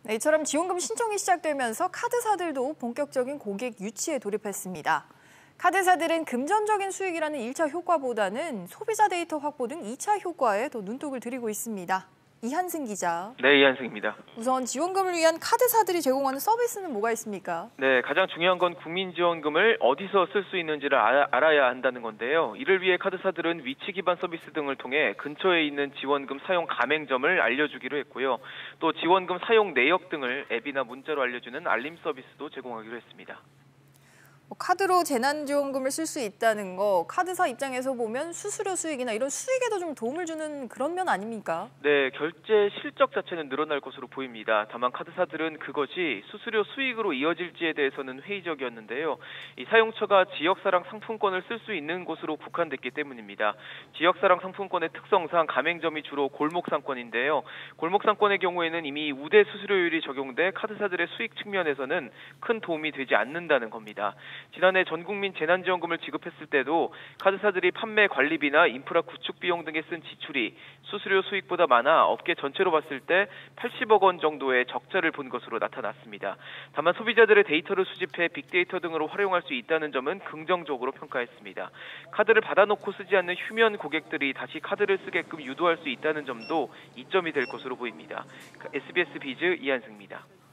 네, 이처럼 지원금 신청이 시작되면서 카드사들도 본격적인 고객 유치에 돌입했습니다. 카드사들은 금전적인 수익이라는 1차 효과보다는 소비자 데이터 확보 등 2차 효과에 더 눈독을 들이고 있습니다. 이한승 기자. 네, 이한승입니다. 우선 지원금을 위한 카드사들이 제공하는 서비스는 뭐가 있습니까? 네, 가장 중요한 건 국민지원금을 어디서 쓸 수 있는지를 알아야 한다는 건데요. 이를 위해 카드사들은 위치 기반 서비스 등을 통해 근처에 있는 지원금 사용 가맹점을 알려주기로 했고요. 또 지원금 사용 내역 등을 앱이나 문자로 알려주는 알림 서비스도 제공하기로 했습니다. 카드로 재난지원금을 쓸 수 있다는 거, 카드사 입장에서 보면 수수료 수익이나 이런 수익에도 좀 도움을 주는 그런 면 아닙니까? 네, 결제 실적 자체는 늘어날 것으로 보입니다. 다만 카드사들은 그것이 수수료 수익으로 이어질지에 대해서는 회의적이었는데요. 이 사용처가 지역사랑 상품권을 쓸 수 있는 곳으로 국한됐기 때문입니다. 지역사랑 상품권의 특성상 가맹점이 주로 골목상권인데요. 골목상권의 경우에는 이미 우대 수수료율이 적용돼 카드사들의 수익 측면에서는 큰 도움이 되지 않는다는 겁니다. 지난해 전국민 재난지원금을 지급했을 때도 카드사들이 판매 관리비나 인프라 구축 비용 등에 쓴 지출이 수수료 수익보다 많아 업계 전체로 봤을 때 80억 원 정도의 적자를 본 것으로 나타났습니다. 다만 소비자들의 데이터를 수집해 빅데이터 등으로 활용할 수 있다는 점은 긍정적으로 평가했습니다. 카드를 받아놓고 쓰지 않는 휴면 고객들이 다시 카드를 쓰게끔 유도할 수 있다는 점도 이점이 될 것으로 보입니다. SBS 비즈 이한승입니다.